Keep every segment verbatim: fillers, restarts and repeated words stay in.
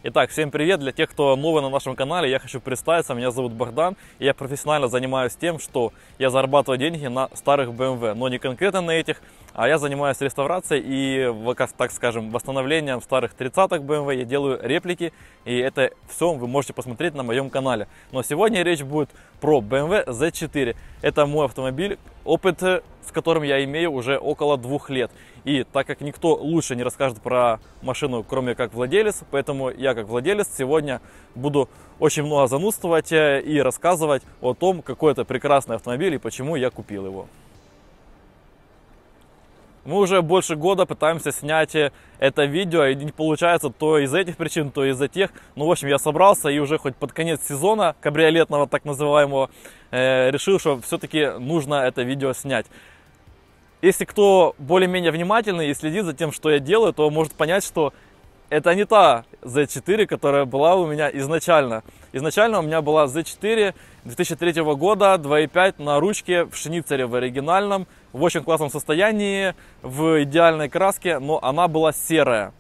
Итак, всем привет! Для тех, кто новый на нашем канале, я хочу представиться. Меня зовут Богдан, и я профессионально занимаюсь тем, что я зарабатываю деньги на старых бэ эм вэ, но не конкретно на этих, а я занимаюсь реставрацией и, так скажем, восстановлением старых тридцатых бэ эм вэ. Я делаю реплики, и это все вы можете посмотреть на моем канале. Но сегодня речь будет про бэ эм вэ зет четыре. Это мой автомобиль, опыт с которым я имею уже около двух лет. И так как никто лучше не расскажет про машину, кроме как владелец, поэтому я как владелец сегодня буду очень много занудствовать и рассказывать о том, какой это прекрасный автомобиль и почему я купил его. Мы уже больше года пытаемся снять это видео, и не получается то из этих причин, то из-за тех. Ну, в общем, я собрался и уже хоть под конец сезона кабриолетного, так называемого, э, решил, что все-таки нужно это видео снять. Если кто более-менее внимательный и следит за тем, что я делаю, то может понять, что это не та зет четыре, которая была у меня изначально. Изначально у меня была зет четыре две тысячи третьего года, два и пять на ручке, в шницере в оригинальном, в очень классном состоянии, в идеальной краске, но она была серая.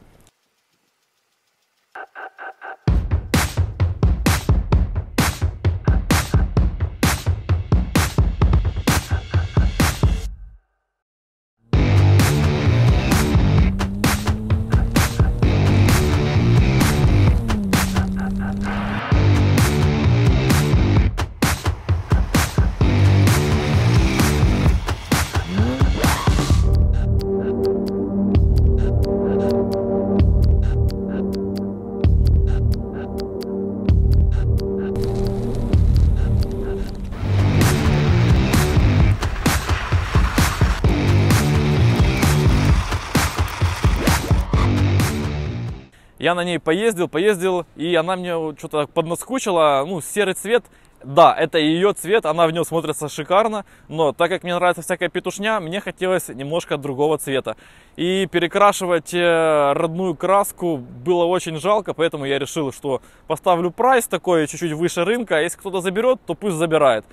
Я на ней поездил, поездил, и она мне что-то поднаскучила. Ну, серый цвет, да, это ее цвет, она в нем смотрится шикарно, но так как мне нравится всякая петушня, мне хотелось немножко другого цвета. И перекрашивать родную краску было очень жалко, поэтому я решил, что поставлю прайс такой чуть-чуть выше рынка, а если кто-то заберет, то пусть забирает.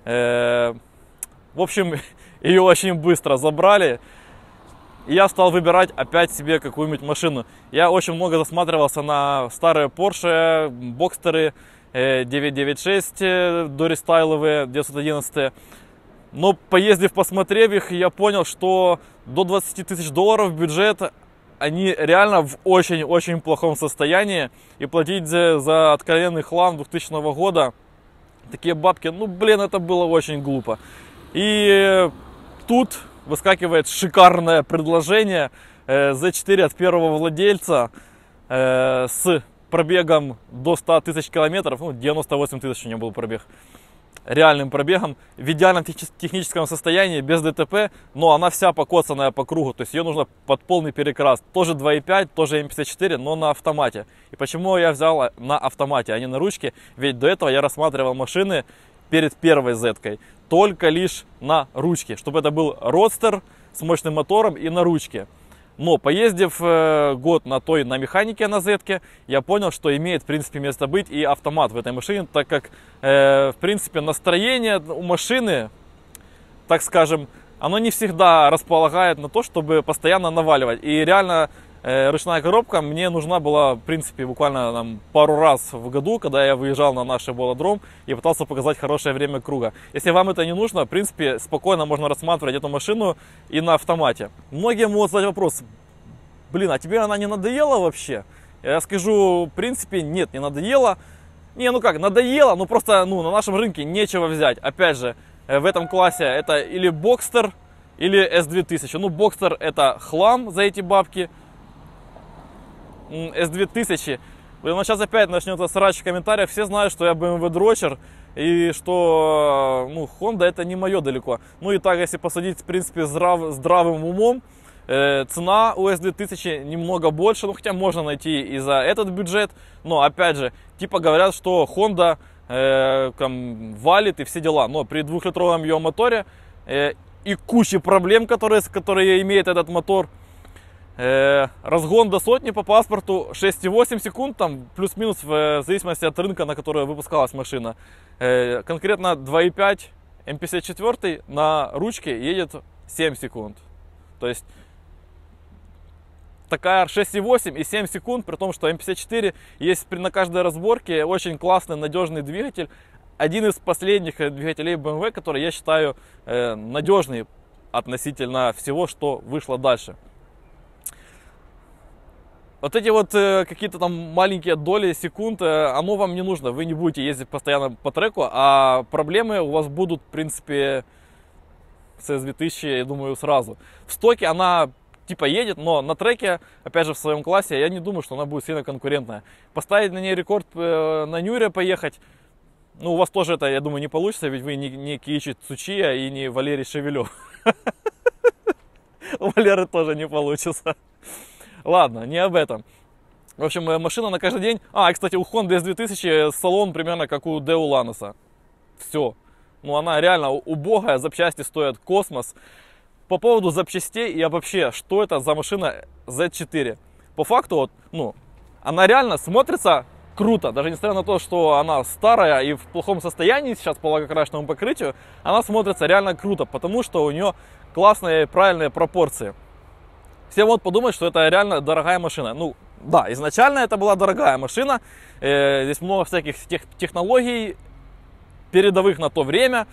В общем, ее очень быстро забрали. И я стал выбирать опять себе какую-нибудь машину. Я очень много засматривался на старые Porsche, бокстеры девятьсот девяносто шесть, дорестайловые, девятьсот одиннадцать. Но поездив, посмотрев их, я понял, что до двадцати тысяч долларов бюджет, они реально в очень-очень плохом состоянии. И платить за, за откровенный хлам двухтысячного года, такие бабки, ну блин, это было очень глупо. И тут выскакивает шикарное предложение э, зет четыре от первого владельца э, с пробегом до ста тысяч километров, ну девяносто восемь тысяч у него был пробег, реальным пробегом, в идеальном техническом состоянии, без дэ тэ пэ, но она вся покоцанная по кругу, то есть ее нужно под полный перекрас, тоже два и пять, тоже эм пятьдесят четыре, но на автомате. И почему я взял на автомате, а не на ручке, ведь до этого я рассматривал машины перед первой зеткой только лишь на ручке, чтобы это был родстер с мощным мотором и на ручке. Но поездив э, год на той, на механике на зетке, я понял, что имеет в принципе место быть и автомат в этой машине, так как э, в принципе настроение у машины, так скажем, оно не всегда располагает на то, чтобы постоянно наваливать. И реально э, ручная коробка мне нужна была, в принципе, буквально там, пару раз в году, когда я выезжал на наш велодром и пытался показать хорошее время круга. Если вам это не нужно, в принципе, спокойно можно рассматривать эту машину и на автомате. Многие могут задать вопрос: блин, а тебе она не надоела вообще? Я скажу, в принципе, нет, не надоела. Не, ну как, надоело, но просто ну, на нашем рынке нечего взять. Опять же, в этом классе это или Boxster, или эс две тысячи. Ну, Boxster это хлам за эти бабки. эс две тысячи. Но сейчас опять начнется срач в комментариях. Все знают, что я бэ эм вэ дрочер. И что ну, Honda это не мое далеко. Ну и так, если посадить, в принципе, здрав, здравым умом, э, цена у эс две тысячи немного больше. Ну, хотя можно найти и за этот бюджет. Но, опять же, типа говорят, что Honda э, там, валит и все дела. Но при двухлитровом ее моторе э, и куче проблем, которые, которые имеет этот мотор, Э, разгон до сотни по паспорту шесть и восемь секунд, там плюс-минус в зависимости от рынка, на который выпускалась машина. Э, конкретно два и пять эм пятьдесят четыре на ручке едет семь секунд. То есть такая шесть и восемь и семь секунд, при том, что эм пятьдесят четыре есть на каждой разборке. Очень классный, надежный двигатель. Один из последних двигателей бэ эм вэ, который я считаю э, надежный относительно всего, что вышло дальше. Вот эти вот э, какие-то там маленькие доли секунд, э, оно вам не нужно. Вы не будете ездить постоянно по треку, а проблемы у вас будут, в принципе, с эс две тысячи, я думаю, сразу. В стоке она типа едет, но на треке, опять же, в своем классе, я не думаю, что она будет сильно конкурентная. Поставить на ней рекорд э, на Нюре поехать, ну, у вас тоже это, я думаю, не получится, ведь вы не, не Киичи Цучия и не Валерий Шевелев. У Валеры тоже не получится. Ладно, не об этом. В общем, машина на каждый день. А, и, кстати, у Honda эс две тысячи салон примерно как у Део Ланоса. Все. Ну, она реально убогая, запчасти стоят космос. По поводу запчастей и вообще, что это за машина зет четыре? По факту, вот, ну, она реально смотрится круто. Даже несмотря на то, что она старая и в плохом состоянии сейчас по лакокрашенному покрытию, она смотрится реально круто, потому что у нее классные правильные пропорции. Все вот подумают, что это реально дорогая машина. Ну, да, изначально это была дорогая машина. Э, здесь много всяких тех, технологий, передовых на то время.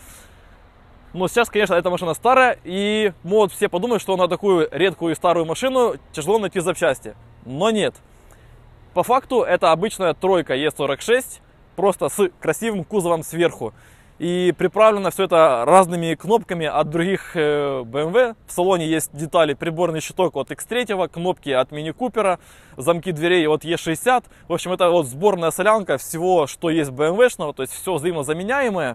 Но сейчас, конечно, эта машина старая. И могут все подумать, что на такую редкую и старую машину тяжело найти запчасти. Но нет. По факту это обычная тройка е сорок шесть. Просто с красивым кузовом сверху. И приправлено все это разными кнопками от других бэ эм вэ. В салоне есть детали, приборный щиток от икс три, кнопки от Мини Купера, замки дверей от е шестьдесят. В общем, это вот сборная солянка всего, что есть бэ эм вэ-шного, то есть все взаимозаменяемое.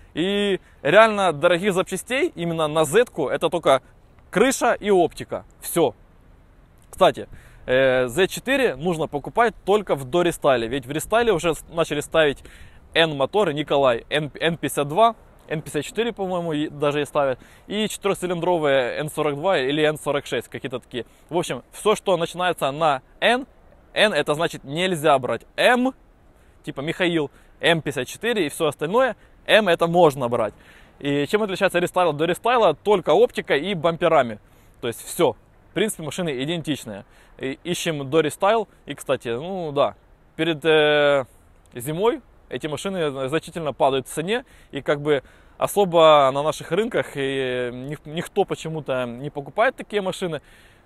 И реально дорогих запчастей именно на зетку это только крыша и оптика. Все. Кстати, зет четыре нужно покупать только в дорестайле, ведь в рестайле уже начали ставить N-моторы, Николай, эн пятьдесят два, эн пятьдесят четыре, по-моему, даже и ставят, и четырехцилиндровые эн сорок два или эн сорок шесть, какие-то такие. В общем, все, что начинается на N, N это значит нельзя брать. M, типа Михаил, эм пятьдесят четыре и все остальное, M это можно брать. И чем отличается рестайл до рестайла? Только оптикой и бамперами. То есть все. В принципе, машины идентичные. И ищем до рестайл. И, кстати, ну да, перед э, зимой эти машины значительно падают в цене, и как бы особо на наших рынках и никто почему-то не покупает такие машины.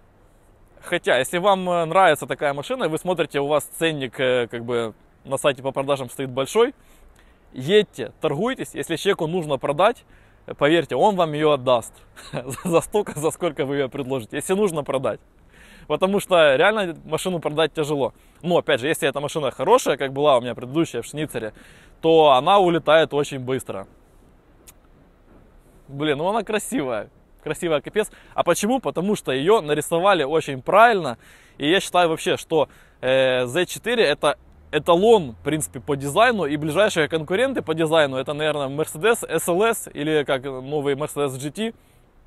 Хотя, если вам нравится такая машина, вы смотрите, у вас ценник как бы на сайте по продажам стоит большой, едьте, торгуйтесь. Если человеку нужно продать, поверьте, он вам ее отдаст за столько, за сколько вы ее предложите, если нужно продать. Потому что реально машину продать тяжело. Но, опять же, если эта машина хорошая, как была у меня предыдущая в Шницере, то она улетает очень быстро. Блин, ну она красивая. Красивая капец. А почему? Потому что ее нарисовали очень правильно. И я считаю вообще, что э, зет четыре это эталон, в принципе, по дизайну. И ближайшие конкуренты по дизайну это, наверное, Mercedes эс эл эс или как новый Mercedes джи ти.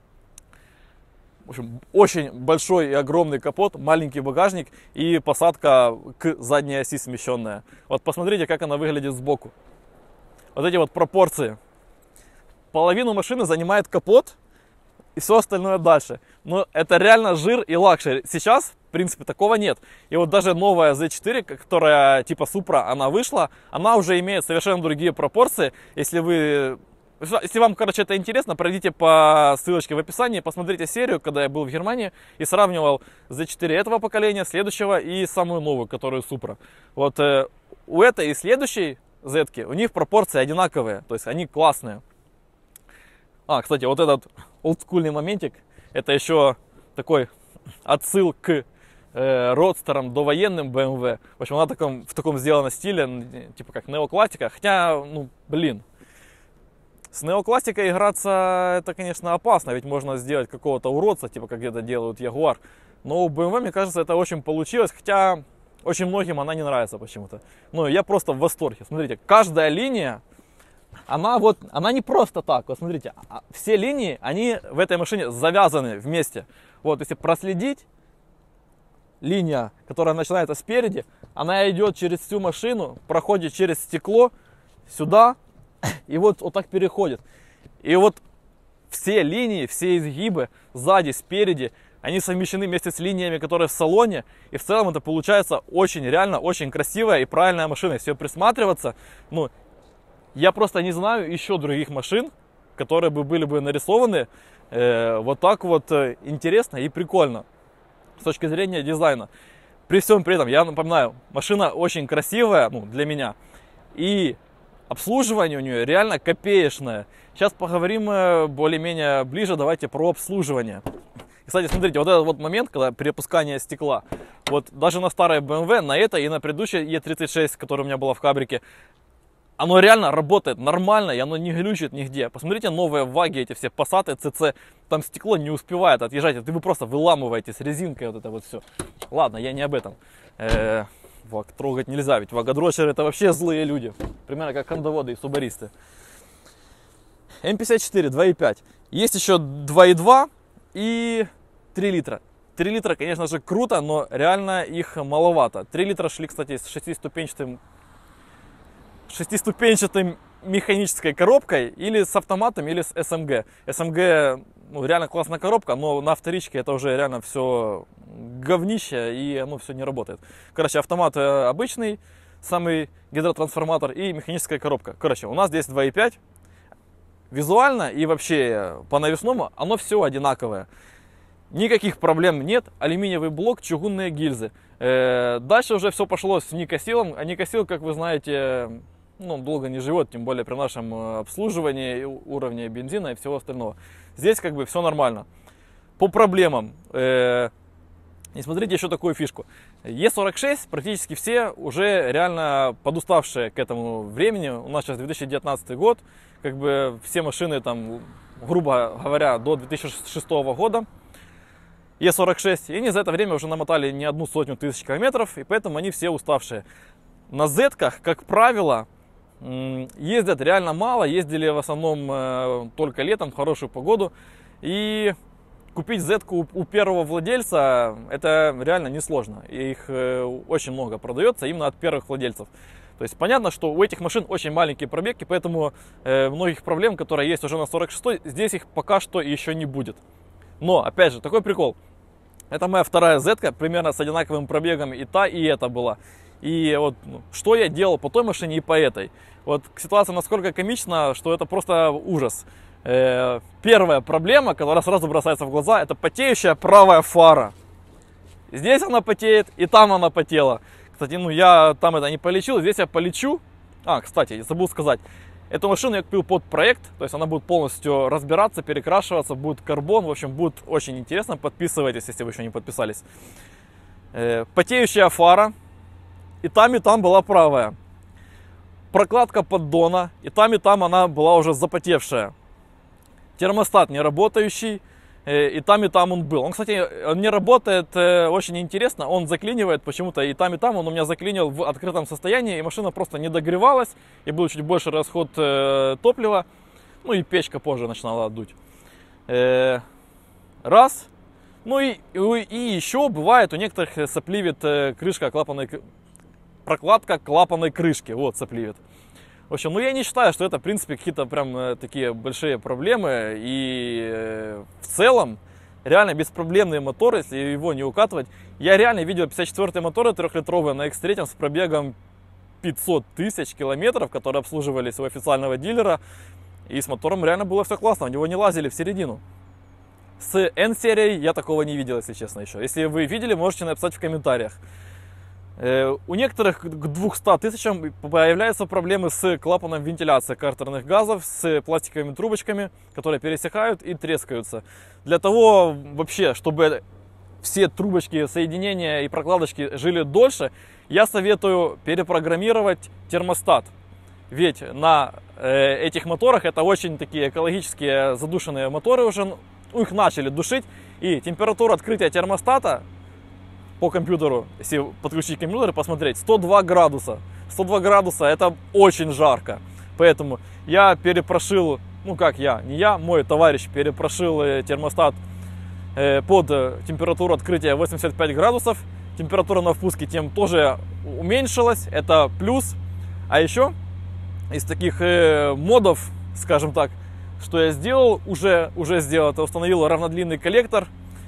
В общем, очень большой и огромный капот, маленький багажник и посадка к задней оси смещенная. Вот посмотрите, как она выглядит сбоку. Вот эти вот пропорции. Половину машины занимает капот и все остальное дальше. Но это реально жир и лакшери. Сейчас, в принципе, такого нет. И вот даже новая зет четыре, которая типа Supra, она вышла, она уже имеет совершенно другие пропорции. Если вы... Если вам, короче, это интересно, пройдите по ссылочке в описании, посмотрите серию, когда я был в Германии и сравнивал зет четыре этого поколения, следующего и самую новую, которую Supra. Вот э, у этой и следующей зетки, у них пропорции одинаковые, то есть они классные. А, кстати, вот этот олдскульный моментик, это еще такой отсыл к э, родстерам довоенным бэ эм вэ. В общем, она в таком, в таком сделана стиле, типа как неоклассика, хотя, ну, блин. С неоклассикой играться это, конечно, опасно, ведь можно сделать какого-то уродца, типа как где-то делают Ягуар. Но у бэ эм вэ, мне кажется, это очень получилось, хотя очень многим она не нравится почему-то. Ну, я просто в восторге. Смотрите, каждая линия, она вот, она не просто так. Вот смотрите, все линии, они в этой машине завязаны вместе. Вот, если проследить, линия, которая начинается спереди, она идет через всю машину, проходит через стекло, сюда, и вот, вот так переходит. И вот все линии, все изгибы сзади, спереди, они совмещены вместе с линиями, которые в салоне, и в целом это получается очень, реально, очень красивая и правильная машина. Если ее присматриваться, ну, я просто не знаю еще других машин, которые бы были бы нарисованы э, вот так вот э, интересно и прикольно с точки зрения дизайна. При всем при этом, я напоминаю, машина очень красивая, ну, для меня, и обслуживание у нее реально копеечное. Сейчас поговорим э, более-менее ближе, давайте про обслуживание. Кстати, смотрите, вот этот вот момент, когда перепускание стекла, вот даже на старой бэ эм вэ, на этой и на предыдущей е тридцать шесть, которая у меня была в кабрике, оно реально работает нормально, и оно не глючит нигде. Посмотрите новые ваги, эти все пассаты, цэ цэ, там стекло не успевает отъезжать, и вы просто выламываете с резинкой вот это вот все. Ладно, я не об этом. Э-э, ваг трогать нельзя, ведь вагодрочеры это вообще злые люди. Примерно как хондоводы и субаристы. эм пятьдесят четыре, два и пять. Есть еще два и два и три литра. три литра, конечно же, круто, но реально их маловато. три литра шли, кстати, с шестиступенчатым, шестиступенчатой механической коробкой, или с автоматом, или с эс эм гэ. эс эм гэ, ну, реально классная коробка, но на вторичке это уже реально все говнище, и оно все не работает. Короче, автомат обычный, самый гидротрансформатор и механическая коробка. Короче, у нас здесь два и пять. Визуально и вообще по навесному оно все одинаковое. Никаких проблем нет. Алюминиевый блок, чугунные гильзы. Э, дальше уже все пошло с никосилом. А никосил, как вы знаете, ну, долго не живет, тем более при нашем обслуживании, уровне бензина и всего остального. Здесь как бы все нормально. По проблемам. Э, и смотрите еще такую фишку. е сорок шесть практически все уже реально подуставшие к этому времени. У нас сейчас две тысячи девятнадцатый год. Как бы все машины там, грубо говоря, до две тысячи шестого года. е сорок шесть, и они за это время уже намотали не одну сотню тысяч километров, и поэтому они все уставшие. На зетках, как правило, ездят реально мало, ездили в основном только летом, в хорошую погоду, и купить зетку у первого владельца это реально несложно, их очень много продается именно от первых владельцев. То есть понятно, что у этих машин очень маленькие пробеги, поэтому многих проблем, которые есть уже на сорок шестой, здесь их пока что еще не будет. Но, опять же, такой прикол. Это моя вторая зетка, примерно с одинаковым пробегом, и та, и эта была. И вот, ну, что я делал по той машине и по этой. Вот ситуация насколько комична, что это просто ужас. Э, первая проблема, которая сразу бросается в глаза, это потеющая правая фара. Здесь она потеет, и там она потела. Кстати, ну я там это не полечил, здесь я полечу. А, кстати, я забыл сказать. Эту машину я купил под проект, то есть она будет полностью разбираться, перекрашиваться, будет карбон, в общем, будет очень интересно. Подписывайтесь, если вы еще не подписались. Э, потеющая фара, и там, и там была правая. Прокладка поддона, и там, и там она была уже запотевшая. Термостат не работающий, э, и там, и там он был. Он, кстати, он не работает э, очень интересно, он заклинивает почему-то, и там, и там он у меня заклинил в открытом состоянии, и машина просто не догревалась, и был чуть больше расход э, топлива, ну и печка позже начинала дуть. Э, раз. Ну и, и, и еще бывает у некоторых сопливит э, крышка клапанной, прокладка клапанной крышки, вот сопливит. В общем, ну я не считаю, что это, в принципе, какие-то прям э, такие большие проблемы. И э, в целом, реально беспроблемный мотор, если его не укатывать. Я реально видел пятьдесят четвёртый моторы трехлитровые на икс три с пробегом пятьсот тысяч километров, которые обслуживались у официального дилера. И с мотором реально было все классно, у него не лазили в середину. С N-серией я такого не видел, если честно, еще. Если вы видели, можете написать в комментариях. У некоторых к двухстам тысячам появляются проблемы с клапаном вентиляции картерных газов, с пластиковыми трубочками, которые пересыхают и трескаются. Для того вообще, чтобы все трубочки, соединения и прокладочки жили дольше, я советую перепрограммировать термостат. Ведь на э, этих моторах это очень такие экологические задушенные моторы уже, их начали душить, и температура открытия термостата по компьютеру, если подключить компьютер и посмотреть, сто два градуса. сто два градуса это очень жарко. Поэтому я перепрошил, ну как я, не я, мой товарищ перепрошил термостат под температуру открытия восемьдесят пять градусов. Температура на впуске тем тоже уменьшилась, это плюс. А еще из таких модов, скажем так, что я сделал, уже, уже сделал, это установил равнодлинный коллектор.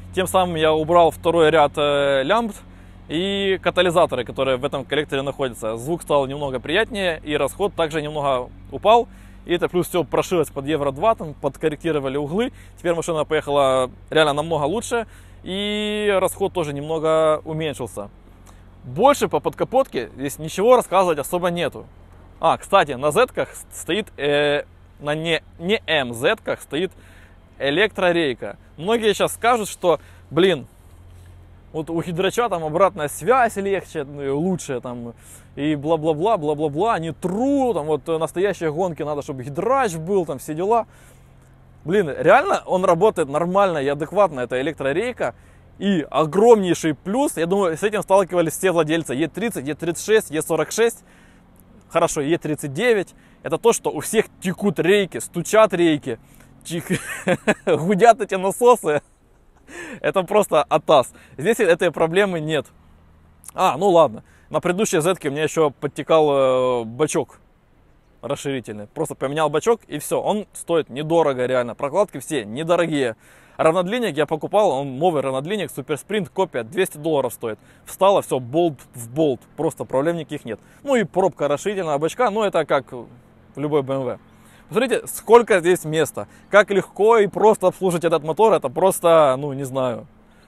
Тем самым я убрал второй ряд э, лямбд и катализаторы, которые в этом коллекторе находятся. Звук стал немного приятнее, и расход также немного упал. И это плюс все прошилось под евро два, там подкорректировали углы. Теперь машина поехала реально намного лучше, и расход тоже немного уменьшился. Больше по подкапотке здесь ничего рассказывать особо нету. А, кстати, на Z-ках стоит, э, на не, не эм зет-ках стоит электрорейка. Многие сейчас скажут, что, блин, вот у Hydracha там обратная связь легче, лучше там, и бла-бла-бла, бла-бла-бла, не true, там вот настоящие гонки надо, чтобы Hydrach был, там все дела. Блин, реально он работает нормально и адекватно, это электрорейка. И огромнейший плюс, я думаю, с этим сталкивались все владельцы е тридцать, е тридцать шесть, е сорок шесть, хорошо, е тридцать девять. Это то, что у всех текут рейки, стучат рейки, гудят эти насосы. Это просто атас. Здесь этой проблемы нет. А, ну ладно. На предыдущей зетке у меня еще подтекал э, бачок расширительный. Просто поменял бачок и все. Он стоит недорого реально. Прокладки все недорогие. Равнодлинник я покупал, он новый равнодлинник, суперспринт, копия, двести долларов стоит. Встало все болт в болт, просто проблем никаких нет. Ну и пробка расширительного бачка, ну это как в любой бэ эм вэ. Посмотрите, сколько здесь места, как легко и просто обслужить этот мотор, это просто, ну не знаю,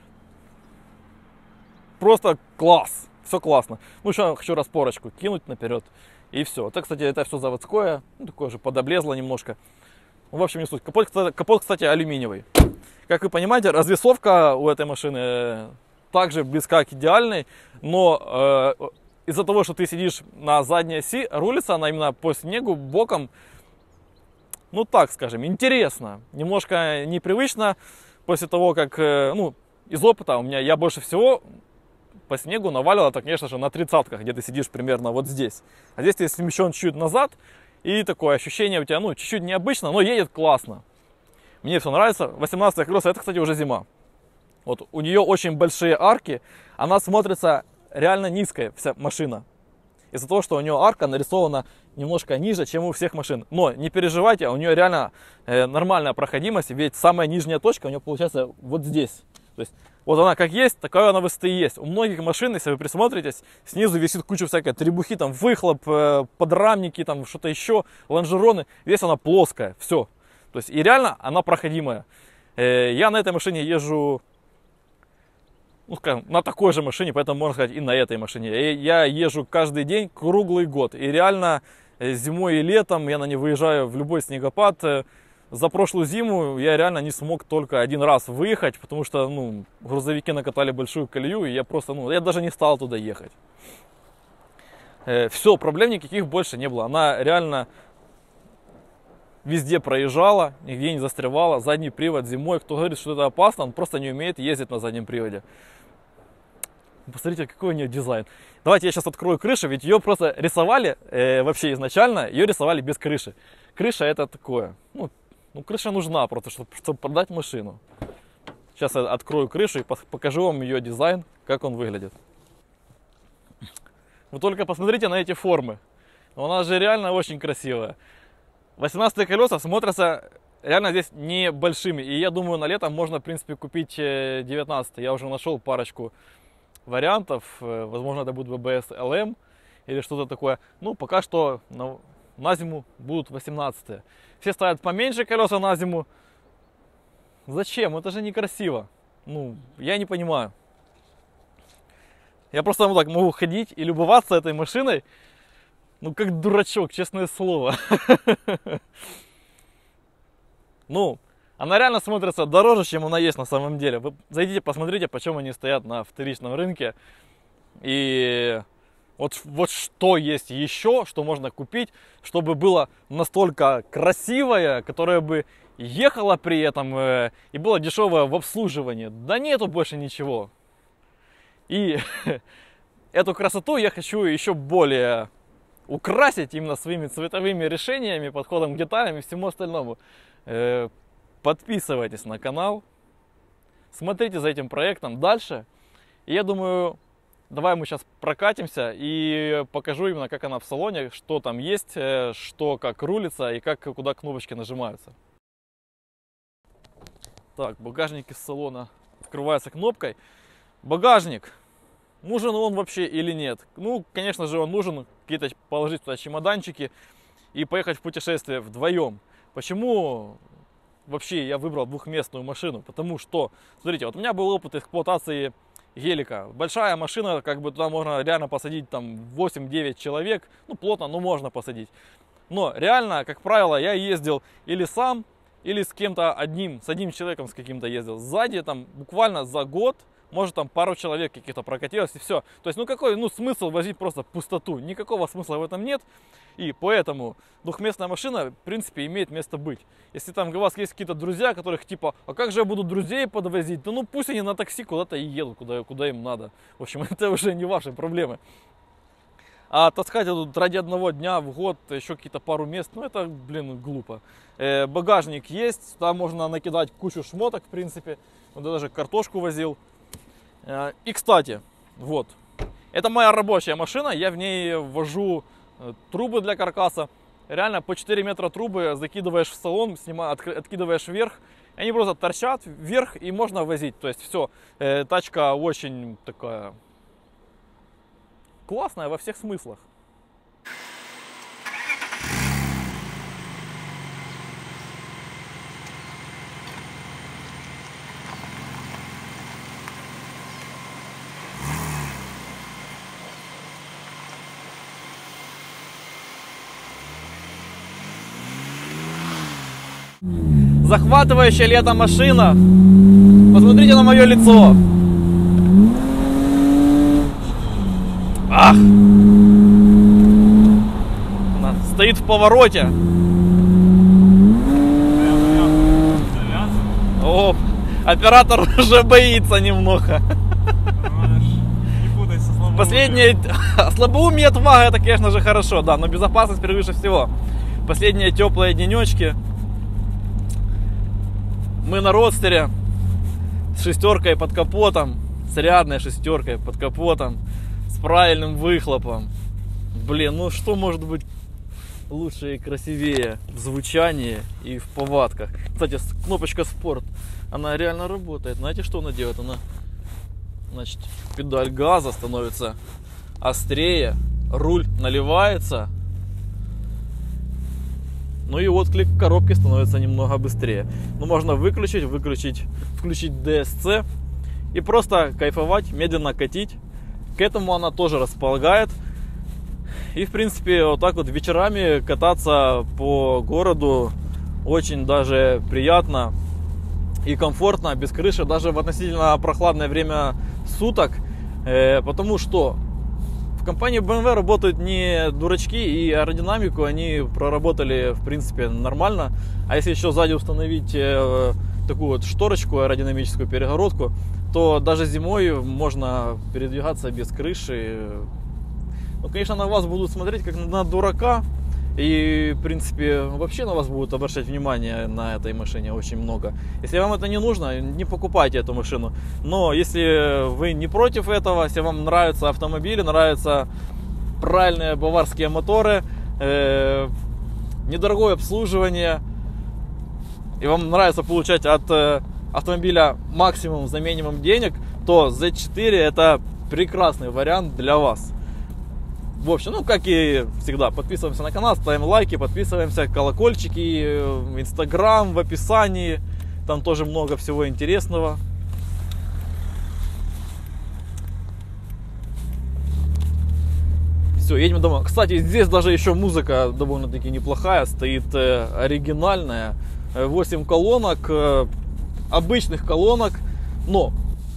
просто класс, все классно. Ну еще хочу распорочку кинуть наперед и все. Это, кстати, это все заводское, ну, такое же подоблезло немножко. В общем, не суть. Капот, капот, кстати, алюминиевый. Как вы понимаете, развесовка у этой машины также близка к идеальной, но э, из-за того, что ты сидишь на задней оси, рулится она именно по снегу боком, ну так скажем, интересно, немножко непривычно. После того, как, э, ну, из опыта у меня, я больше всего по снегу наваливал, это, конечно же, на тридцатках, где ты сидишь примерно вот здесь. А здесь ты смещен чуть-чуть назад, и такое ощущение у тебя, ну, чуть-чуть необычно, но едет классно. Мне все нравится. восемнадцатое колесо, это, кстати, уже зима. Вот у нее очень большие арки, она смотрится реально низкая, вся машина. Из-за того, что у нее арка нарисована немножко ниже, чем у всех машин. Но не переживайте, у нее реально э, нормальная проходимость, ведь самая нижняя точка у нее получается вот здесь. То есть вот она как есть, такая она высоты есть. У многих машин, если вы присмотритесь, снизу висит куча всякой требухи, там выхлоп, э, подрамники, там что-то еще, лонжероны. Здесь она плоская, все. То есть и реально она проходимая. Э, я на этой машине езжу, ну скажем, на такой же машине, поэтому можно сказать и на этой машине. Я езжу каждый день, круглый год. И реально зимой и летом я на ней выезжаю в любой снегопад. За прошлую зиму я реально не смог только один раз выехать, потому что, ну, грузовики накатали большую колею, и я просто, ну, я даже не стал туда ехать. Э, все, проблем никаких больше не было. Она реально везде проезжала, нигде не застревала. Задний привод зимой, кто говорит, что это опасно, он просто не умеет ездить на заднем приводе. Посмотрите, какой у нее дизайн. Давайте я сейчас открою крышу, ведь ее просто рисовали, э, вообще изначально, ее рисовали без крыши. Крыша это такое, ну, ну крыша нужна просто, чтобы, чтобы продать машину. Сейчас я открою крышу и покажу вам ее дизайн, как он выглядит. Вы только посмотрите на эти формы. Она же реально очень красивая. восемнадцатые колеса смотрятся реально здесь небольшими. И я думаю, на лето можно, в принципе, купить девятнадцатые. Я уже нашел парочку вариантов. Возможно, это будет бэ бэ эс эл эм или что-то такое. Ну, пока что на, на зиму будут восемнадцатые. Все ставят поменьше колеса на зиму. Зачем? Это же некрасиво. Ну, я не понимаю. Я просто вот так могу ходить и любоваться этой машиной. Ну, как дурачок, честное слово. Ну, она реально смотрится дороже, чем она есть на самом деле. Вы зайдите, посмотрите, почем они стоят на вторичном рынке. И вот, вот что есть еще, что можно купить, чтобы было настолько красивое, которое бы ехало при этом э, и было дешевое в обслуживании. Да нету больше ничего. И эту красоту я хочу еще более украсить именно своими цветовыми решениями, подходом к деталям и всему остальному. Э, подписывайтесь на канал, смотрите за этим проектом дальше. И я думаю, давай мы сейчас прокатимся и покажу именно, как она в салоне, что там есть, что как рулится и как, куда кнопочки нажимаются. Так, багажник из салона открывается кнопкой. Багажник. Нужен он вообще или нет? Ну, конечно же, он нужен. Какие-то положить туда чемоданчики и поехать в путешествие вдвоем. Почему вообще я выбрал двухместную машину? Потому что, смотрите, вот у меня был опыт эксплуатации гелика. Большая машина, как бы туда можно реально посадить там восемь-девять человек. Ну, плотно, но можно посадить. Но реально, как правило, я ездил или сам, или с кем-то одним, с одним человеком с каким-то ездил. Сзади там буквально за год, может там пару человек каких-то прокатилось и все. То есть, ну какой, ну смысл возить просто пустоту? Никакого смысла в этом нет. И поэтому двухместная машина, в принципе, имеет место быть. Если там у вас есть какие-то друзья, которых типа, а как же я буду друзей подвозить? Да ну пусть они на такси куда-то и едут, куда, куда им надо. В общем, это уже не ваши проблемы. А таскать тут ради одного дня в год еще какие-то пару мест, ну это, блин, глупо. Э, багажник есть, туда можно накидать кучу шмоток, в принципе. Вот я даже картошку возил. Э, и, кстати, вот, это моя рабочая машина, я в ней ввожу трубы для каркаса. Реально по четыре метра трубы закидываешь в салон, снимаешь, откидываешь вверх. Они просто торчат вверх и можно возить. То есть все, э, тачка очень такая классная во всех смыслах. Захватывающая лето машина. Посмотрите на мое лицо. Ах! Она стоит в повороте. О, оператор уже боится немного. Последнее слабоумие отвага, это, конечно же, хорошо, да, но безопасность превыше всего. Последние теплые денечки. Мы на родстере с шестеркой под капотом, с рядной шестеркой под капотом, с правильным выхлопом. Блин, ну что может быть лучше и красивее в звучании и в повадках. Кстати, кнопочка спорт, она реально работает. Знаете, что она делает? Она, значит, педаль газа становится острее, руль наливается. Ну и отклик коробки становится немного быстрее. Но можно выключить, выключить, включить ди эс си и просто кайфовать, медленно катить. К этому она тоже располагает. И в принципе вот так вот вечерами кататься по городу очень даже приятно и комфортно, без крыши, даже в относительно прохладное время суток. Э, потому что в компании бэ эм вэ работают не дурачки, и аэродинамику они проработали в принципе нормально. А если еще сзади установить э, такую вот шторочку, аэродинамическую перегородку, то даже зимой можно передвигаться без крыши. Ну, конечно, на вас будут смотреть как на дурака. И, в принципе, вообще на вас будут обращать внимание на этой машине очень много. Если вам это не нужно, не покупайте эту машину. Но если вы не против этого, если вам нравятся автомобили, нравятся правильные баварские моторы, э, недорогое обслуживание, и вам нравится получать от э, автомобиля максимум за минимум денег, то зет четыре это прекрасный вариант для вас. В общем, ну, как и всегда, подписываемся на канал, ставим лайки, подписываемся, колокольчики, инстаграм в описании, там тоже много всего интересного. Все, едем домой. Кстати, здесь даже еще музыка довольно-таки неплохая, стоит э, оригинальная, восемь колонок, э, обычных колонок, но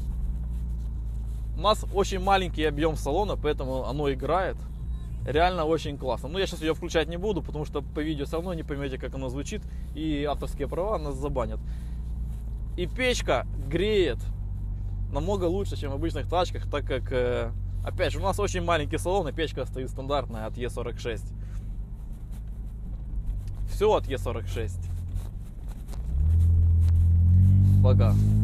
у нас очень маленький объем салона, поэтому оно играет. Реально очень классно. Но я сейчас ее включать не буду, потому что по видео все равно не поймете, как оно звучит. И авторские права нас забанят. И печка греет намного лучше, чем в обычных тачках, так как, э, опять же, у нас очень маленький салон, и печка стоит стандартная от е сорок шесть. Все от е сорок шесть. Пока.